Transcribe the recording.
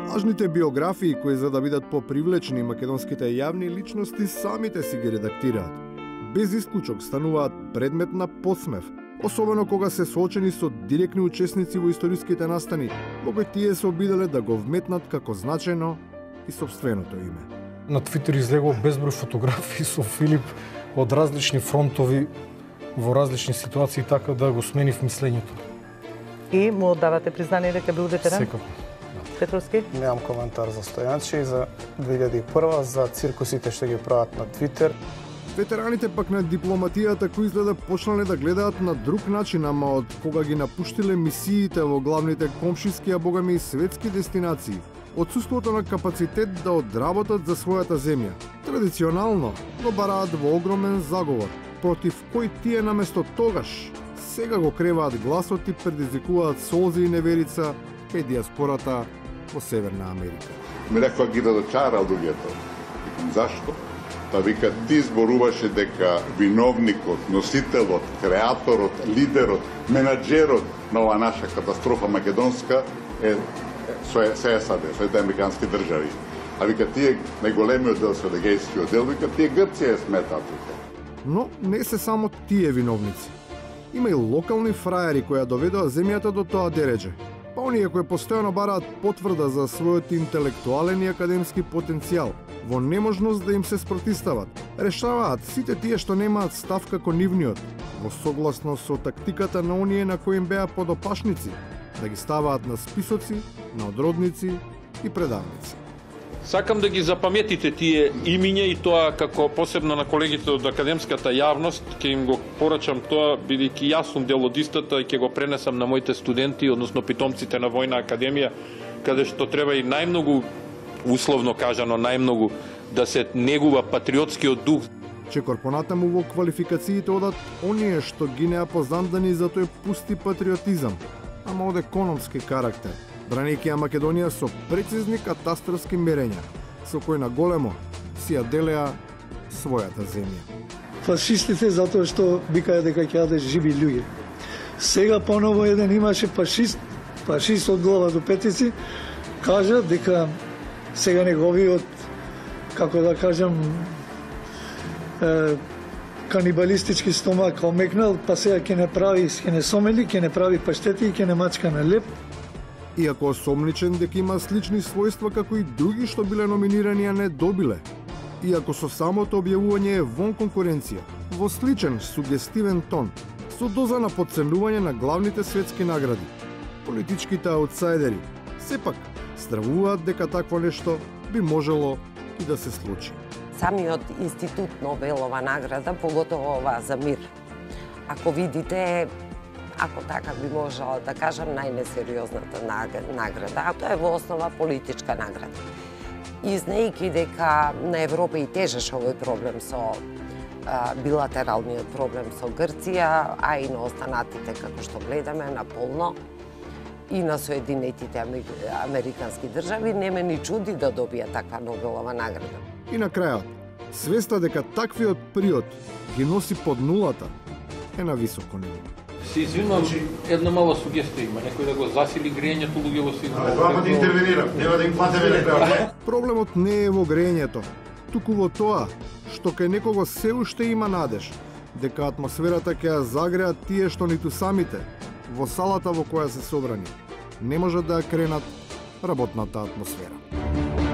Лажните биографии кои за да бидат попривлечни македонските јавни личности самите си ги редактираат. Без исклучок стануваат предмет на подсмев, особено кога се соочени со директни учесници во историските настани, во кои тие се обиделе да го вметнат како значајно и собственото име. На Твитер излегува безброј фотографии со Филип од различни фронтови во различни ситуации, така да го сменив мислењето. И му давате признание дека бил ветеран? Секако. Петровски? Немам коментар за Стојанче и за 2001 за циркусите што ги прават на Твитер. Ветераните пак на дипломатијата кои изгледа почнале да гледаат на друг начин, ама од кога ги напуштиле мисиите во главните комшиски, а богами и светски дестинации, отсуството на капацитет да одработат за својата земја. Традиционално го бараат во огромен заговор, против кој тие наместо тогаш сега го креваат гласот и предизвикуваат солзи и неверица кај диаспората во Северна Америка. Ми рекоа ги дочарал луѓето. Викам, зашто? Па вика, ти зборуваше дека виновникот, носителот, креаторот, лидерот, менаджерот на оваа наша катастрофа македонска е со САД, со американски држави. А вика, тие најголемиот дел со егејскиот дел, вика, тие Грција е сметаат. Но не се само тие виновници. Има и локални фраери кои ја доведоа земјата до тоа дередже. Па оние кои постојано бараат потврда за својот интелектуален и академски потенцијал, во неможност да им се спротистават, решаваат сите тие што немаат став како нивниот, во согласно со тактиката на оние на кои им беа подопашници, да ги ставаат на списоци, на одродници и предавници. Сакам да ги запаметите тие имиња и тоа како посебно на колегите од академската јавност, ќе им го порачам тоа, бидејќи јас сум дел од истата и ќе го пренесам на моите студенти, односно питомците на Војна академија, каде што треба и најмногу, условно кажано, најмногу да се негува патриотскиот дух. Чекор понатаму во квалификациите одат оние што ги неа позандани за тој пусти патриотизам, ама од економски карактер, бранејќи ја Македонија со прецизни катастарски мерења, со кои на големо си ја делеа својата земја. Фашистите затоа што викаја дека ќе јаде живи луѓе. Сега поново еден имаше фашист од глава до петици, кажа дека сега неговиот, како да кажам, канибалистички стомак омекнал, па сега ќе не сомели, ќе не прави паштети и ќе не мачка на леп. Иако осомничен дека има слични својства како и други што биле номинирани, а не добиле. Иако со самото објавување е вон конкуренција, во сличен, сугестивен тон, со доза на подценување на главните светски награди. Политичките аутсайдери сепак стравуваат дека такво нешто би можело и да се случи. Самиот институт Нобелова награда, поготово ова за мир. Ако видите, ако така би можела да кажам, најнесериозната награда, а тоа е во основа политичка награда. И знаејќи дека на Европа и тежеше овој проблем со билатералниот проблем со Грција, а и на останатите, како што гледаме, наполно, и на Соединетите Американски држави, не ме ни чуди да добија таква Нобелова награда. И на крајот, свеста дека таквиот приод ги носи под нулата е на високо ниво. Се извинувам, една мала сугестија има, некој да го засили грејењето луѓе во сигурно. Двама да интервенирам, нема да им платиме лепеа. Проблемот не е во грејењето, туку во тоа што кај некого се уште има надеж дека атмосферата ќе ја загреат тие што ниту самите во салата во која се собрани не можат да ја кренат работната атмосфера.